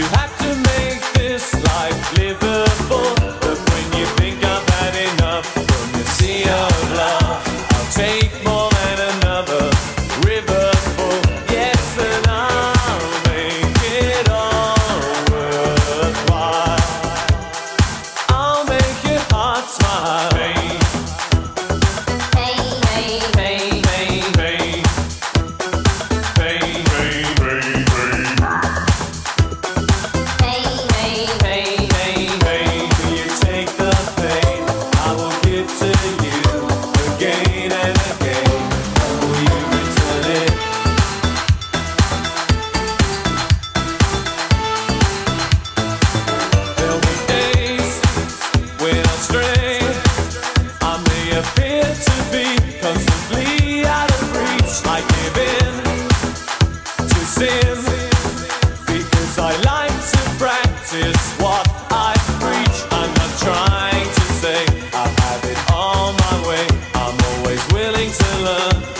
have to make this life livable. But when you think I've had enough from the sea of love, I'll take more than another river full. Yes, and I'll make it all worthwhile. I'll make your heart smile. Appear to be constantly out of reach, I give in to sin, because I like to practice what I preach. I'm not trying to say I have it all my way. I'm always willing to learn.